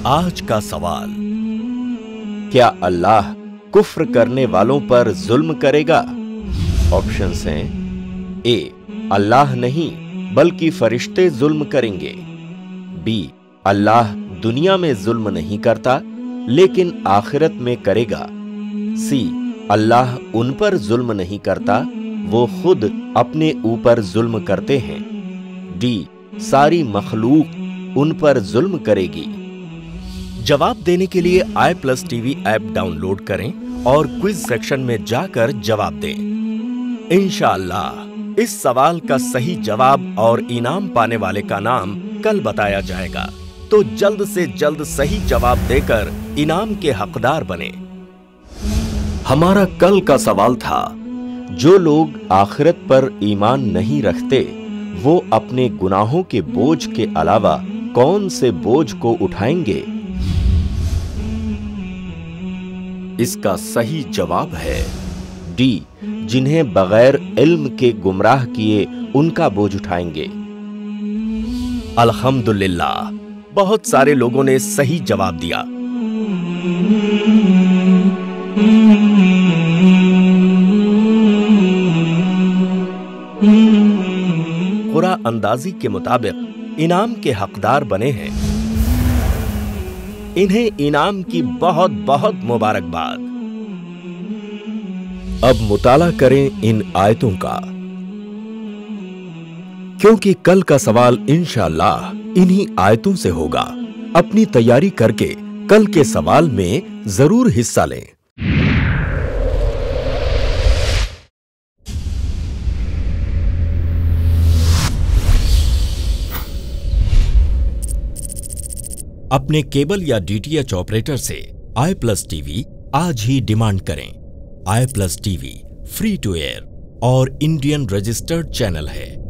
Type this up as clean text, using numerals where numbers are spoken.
आज का सवाल, क्या अल्लाह कुफ्र करने वालों पर जुल्म करेगा? ऑप्शंस हैं ए, अल्लाह नहीं बल्कि फरिश्ते जुल्म करेंगे। बी, अल्लाह दुनिया में जुल्म नहीं करता लेकिन आखिरत में करेगा। सी, अल्लाह उन पर जुल्म नहीं करता, वो खुद अपने ऊपर जुल्म करते हैं। डी, सारी मखलूक उन पर जुल्म करेगी। जवाब देने के लिए iPlus TV ऐप डाउनलोड करें और क्विज सेक्शन में जाकर जवाब दें। इंशाअल्लाह इस सवाल का सही जवाब और इनाम पाने वाले का नाम कल बताया जाएगा, तो जल्द से जल्द सही जवाब देकर इनाम के हकदार बने। हमारा कल का सवाल था, जो लोग आखिरत पर ईमान नहीं रखते वो अपने गुनाहों के बोझ के अलावा कौन से बोझ को उठाएंगे? इसका सही जवाब है डी, जिन्हें बगैर इल्म के गुमराह किए उनका बोझ उठाएंगे। अल्हम्दुलिल्लाह, बहुत सारे लोगों ने सही जवाब दिया। कुरा अंदाजी के मुताबिक इनाम के हकदार बने हैं। इन्हें इनाम की बहुत बहुत मुबारकबाद। अब मुताला करें इन आयतों का, क्योंकि कल का सवाल इंशाअल्लाह इन्हीं आयतों से होगा। अपनी तैयारी करके कल के सवाल में जरूर हिस्सा लें। अपने केबल या डीटीएच ऑपरेटर से iPlus TV आज ही डिमांड करें। iPlus TV free to air और इंडियन रजिस्टर्ड चैनल है।